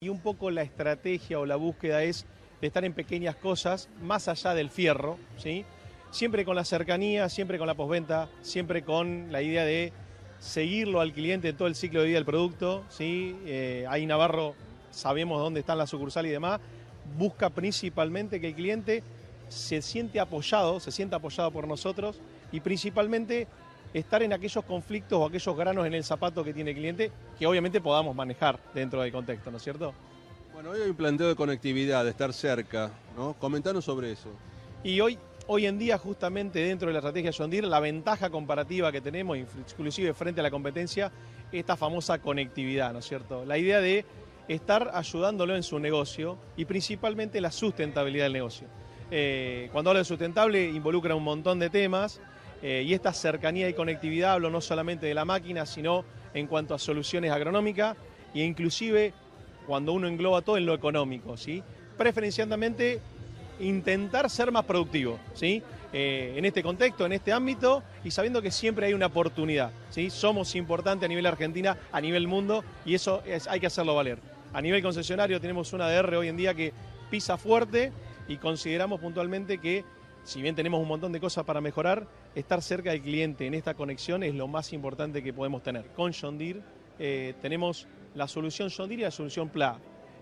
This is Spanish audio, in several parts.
Y un poco la estrategia o la búsqueda es de estar en pequeñas cosas, más allá del fierro, ¿sí? Siempre con la cercanía, siempre con la postventa, siempre con la idea de seguirlo al cliente en todo el ciclo de vida del producto, ¿sí? Ahí Navarro sabemos dónde están las sucursales y demás, busca principalmente que el cliente se sienta apoyado por nosotros y principalmente estar en aquellos conflictos o aquellos granos en el zapato que tiene el cliente que obviamente podamos manejar dentro del contexto, ¿no es cierto? Bueno, hoy hay un planteo de conectividad, de estar cerca, ¿no? Comentanos sobre eso. Y hoy en día, justamente dentro de la estrategia John Deere, la ventaja comparativa que tenemos, inclusive frente a la competencia, esta famosa conectividad, ¿no es cierto? La idea de estar ayudándolo en su negocio y principalmente la sustentabilidad del negocio. Cuando hablo de sustentable, involucra un montón de temas y esta cercanía y conectividad, hablo no solamente de la máquina, sino en cuanto a soluciones agronómicas e inclusive cuando uno engloba todo en lo económico, ¿sí? Preferencialmente intentar ser más productivo, ¿sí? En este contexto, en este ámbito y sabiendo que siempre hay una oportunidad, ¿sí? Somos importantes a nivel Argentina, a nivel mundo y eso hay que hacerlo valer. A nivel concesionario tenemos una ADR hoy en día que pisa fuerte y consideramos puntualmente que si bien tenemos un montón de cosas para mejorar, estar cerca del cliente en esta conexión es lo más importante que podemos tener. Con John Deere tenemos la solución John Deere y la solución PLA.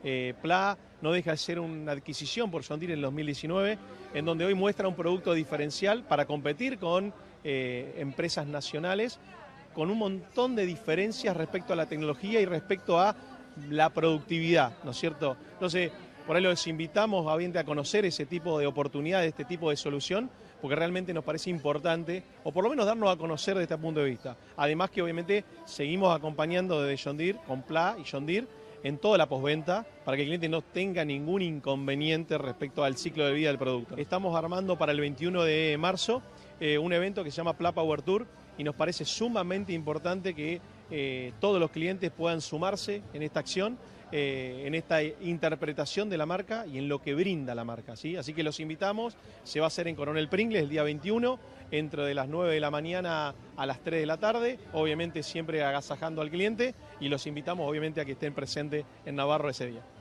PLA no deja de ser una adquisición por John Deere en el 2019, en donde hoy muestra un producto diferencial para competir con empresas nacionales, con un montón de diferencias respecto a la tecnología y respecto a la productividad, ¿no es cierto? Entonces, por ahí los invitamos a conocer ese tipo de oportunidades, este tipo de solución, porque realmente nos parece importante, o por lo menos darnos a conocer desde este punto de vista. Además que obviamente seguimos acompañando desde John Deere, con PLA y John Deere, en toda la postventa, para que el cliente no tenga ningún inconveniente respecto al ciclo de vida del producto. Estamos armando para el 21 de marzo un evento que se llama PLA Power Tour y nos parece sumamente importante que todos los clientes puedan sumarse en esta acción, en esta interpretación de la marca y en lo que brinda la marca, ¿sí? Así que los invitamos, se va a hacer en Coronel Pringles el día 21, entre las 9 de la mañana a las 3 de la tarde, obviamente siempre agasajando al cliente y los invitamos obviamente a que estén presentes en Navarro ese día.